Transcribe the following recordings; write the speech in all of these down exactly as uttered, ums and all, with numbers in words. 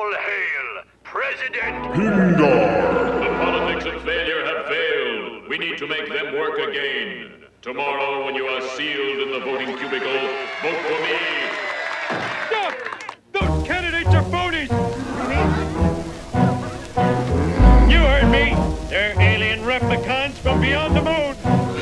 All hail, President Pindar! The politics of failure have failed. We need to make them work again. Tomorrow, when you are sealed in the voting cubicle, vote for me. Stop! Those candidates are phonies! You heard me. They're alien replicants from beyond the moon.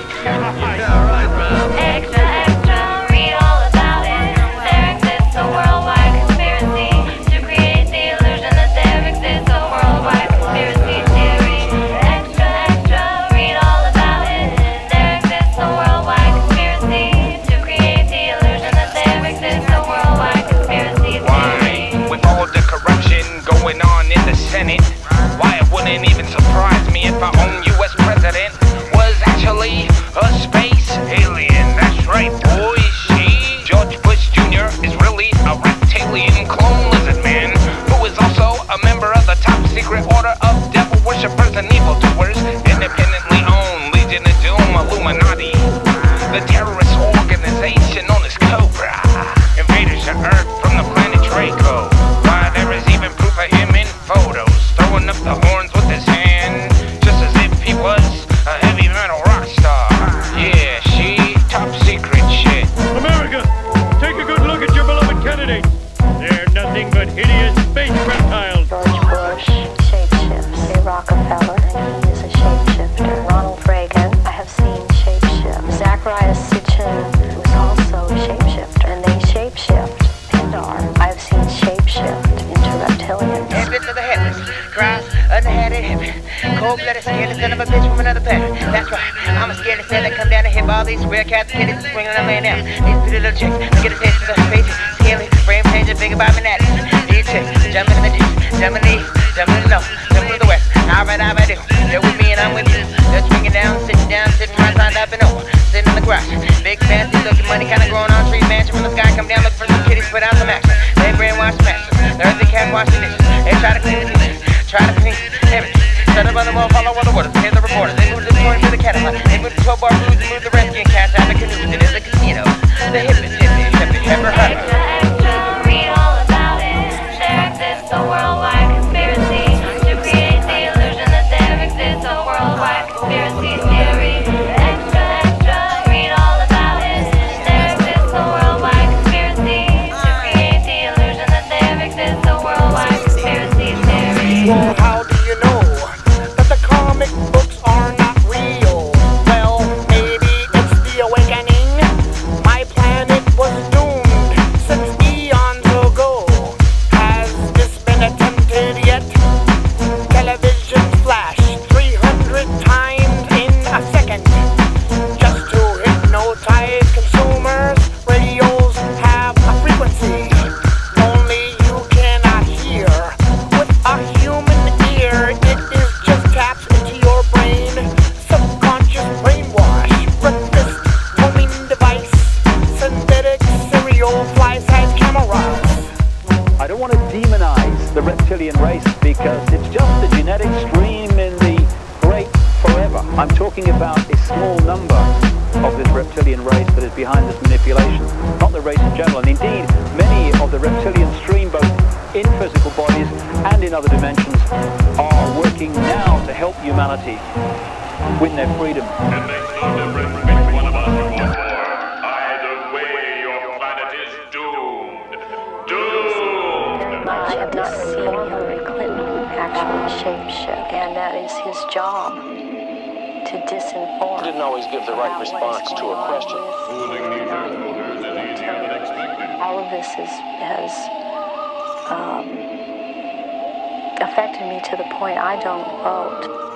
Extra, extra, read all about it. There exists a worldwide conspiracy to create the illusion that there exists a worldwide conspiracy theory. Extra, extra, read all about it. There exists a worldwide conspiracy to create the illusion that there exists a worldwide conspiracy theory. Why, with all the corruption going on in the Senate, why it wouldn't even surprise me if our own U S president was actually a space alien. That's right, boys. She, George Bush Junior is really a reptilian clone lizard man who is also a member of the top secret order of devil worshippers and evildoers, independently owned Legion of Doom Illuminati, the terrorist organization known as Cobra, invaders of Earth from the planet Draco. Why, there is even proof of him in photos, throwing up the horns with his hand, just as if he was a heavy metal rock star. Yeah, she, top secret shit. America, take a good look at your beloved candidates. They're nothing but hideous space reptiles. George Bush shapeshifts. Ray Rockefeller, he is a shapeshifter. Ronald Reagan, I have seen shapeshift. Zacharias Sitchin was also a shapeshifter, and they shapeshift. Pindar, I have seen shapeshift into reptilians. Headless to the headless, cross, underhanded, hippie. Cold-blooded, scared son of a bitch from another planet. That's right, I'm a scared sailor that come down and hit all these rare cats, kitties, and swinging them laying down. These pretty little chicks, get his head to the face, scaly, frame changer, big about me natty. These chicks, jumping in the deep, jumping in the east, jumping in the north, jumping in the west. Alright, alright, do. They're with me and I'm with you. They're swinging down, sitting down, sitting right side up and over, sitting in the garage. Big fancy looking money, kinda growing on tree mansion from the sky, come down, look for some kitties, put out some action. They brainwash masters, the earthy cat wash the dishes. They try to clean the dishes, try to clean everything. Shut up on the wall, follow all the waters, hear the reporters. They move the point to the catalog. They move the twelve bar blues and move the rescue cats out of the canoes. It is a casino. The hippest, hippie, hippie, ever heard. Extra, extra, read all about it. There exists a worldwide conspiracy to create the illusion that there exists a worldwide conspiracy theory. Extra, extra, read all about it. There exists a worldwide conspiracy to create the illusion that there exists a worldwide conspiracy theory. Well, how do you know that the comic books are not real? Well, maybe it's the awakening. My planet was doomed since eons ago. Has this been attempted yet? Television flash three hundred times in a second just to hypnotize consumers. Radios have a frequency only you cannot hear. With a human ear, it is just taps into your brain. Subconscious brainwash, breakfast, homing device, synthetic cereal, fly-size cameras. I don't want to demonize the reptilian race because it's just a genetic stream in the great forever. I'm talking about a small number of this reptilian race that is behind this manipulation, not the race in general. And indeed, many of the reptilian stream, both in physical bodies and in other dimensions, are working now to help humanity win their freedom. It makes no difference which one of us you are for. Either way, your planet is doomed. Doomed! I have not seen Hillary Clinton actually shapeshift, and that is his job, to disinform. Didn't always give the right response to a question. Fooling the Earth voters is easier than expected. All of this is, has um, affected me to the point I don't vote.